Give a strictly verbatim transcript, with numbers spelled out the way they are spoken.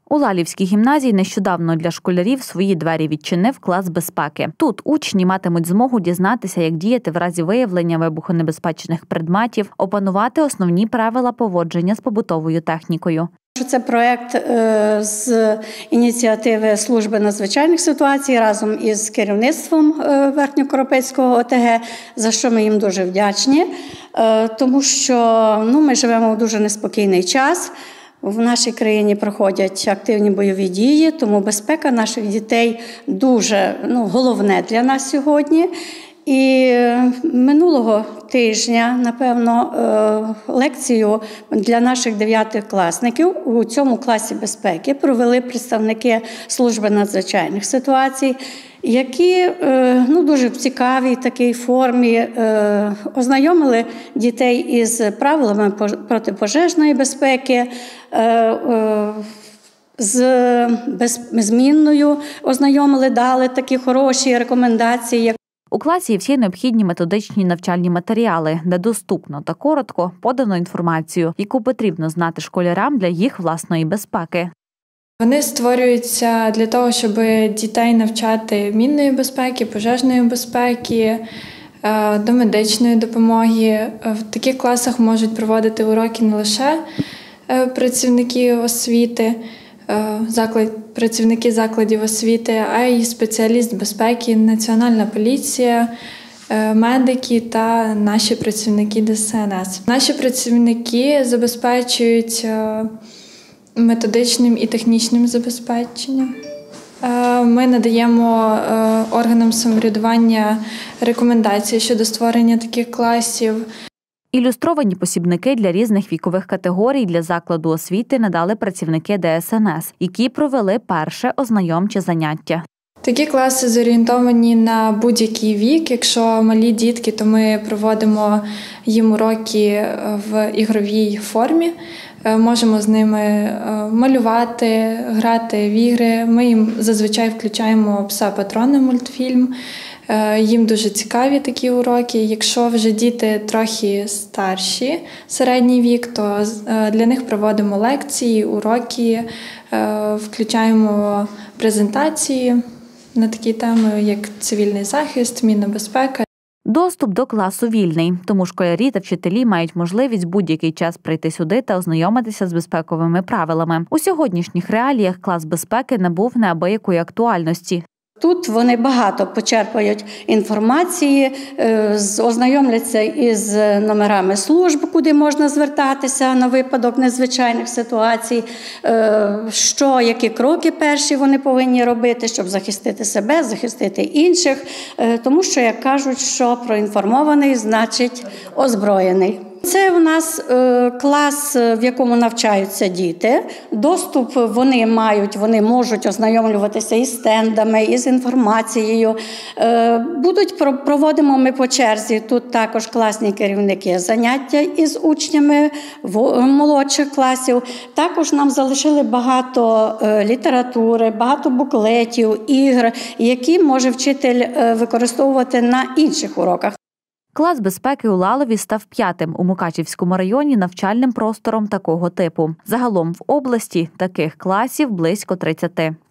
У Лалівській гімназії нещодавно для школярів свої двері відчинив клас безпеки. Тут учні матимуть змогу дізнатися, як діяти в разі виявлення вибухонебезпечних предметів, опанувати основні правила поводження з побутовою технікою. Це проєкт з ініціативи служби надзвичайних ситуацій разом із керівництвом Верхньокоропецького О Те Ге, за що ми їм дуже вдячні, тому що ну, ми живемо в дуже неспокійний час. В нашій країні проходять активні бойові дії, тому безпека наших дітей дуже ну, головне для нас сьогодні. І минулого тижня, напевно, лекцію для наших дев'ятикласників у цьому класі безпеки провели представники служби надзвичайних ситуацій, які ну, дуже в цікавій такій формі ознайомили дітей із правилами протипожежної безпеки, з беззмінною ознайомили, дали такі хороші рекомендації. У класі є всі необхідні методичні навчальні матеріали, де доступно та коротко подано інформацію, яку потрібно знати школярам для їх власної безпеки. Вони створюються для того, щоб дітей навчати мінної безпеки, пожежної безпеки, до медичної допомоги. В таких класах можуть проводити уроки не лише працівники освіти, заклад, працівники закладів освіти, а й спеціаліст безпеки, Національна поліція, медики та наші працівники Де Ес Ен Ес. Наші працівники забезпечують методичним і технічним забезпеченням. Ми надаємо органам самоврядування рекомендації щодо створення таких класів. Ілюстровані посібники для різних вікових категорій для закладу освіти надали працівники Де Ес Ен Ес, які провели перше ознайомче заняття. Такі класи зорієнтовані на будь-який вік. Якщо малі дітки, то ми проводимо їм уроки в ігровій формі. Можемо з ними малювати, грати в ігри. Ми їм зазвичай включаємо «Пса-патрона» мультфільм. Їм дуже цікаві такі уроки. Якщо вже діти трохи старші, середній вік, то для них проводимо лекції, уроки, включаємо презентації на такі теми, як цивільний захист, мінна безпека. Доступ до класу вільний, тому школярі та вчителі мають можливість будь-який час прийти сюди та ознайомитися з безпековими правилами. У сьогоднішніх реаліях клас безпеки набув неабиякої актуальності. Тут вони багато почерпають інформації, ознайомляться із номерами служб, куди можна звертатися на випадок надзвичайних ситуацій, що, які кроки перші вони повинні робити, щоб захистити себе, захистити інших. Тому що, як кажуть, що проінформований значить озброєний. Це у нас клас, в якому навчаються діти. Доступ вони мають, вони можуть ознайомлюватися із стендами, із інформацією. Будуть, проводимо ми по черзі, тут також класні керівники заняття із учнями молодших класів. Також нам залишили багато літератури, багато буклетів, ігр, які може вчитель використовувати на інших уроках. Клас безпеки у Лалові став п'ятим у Мукачівському районі навчальним простором такого типу. Загалом в області таких класів близько тридцяти.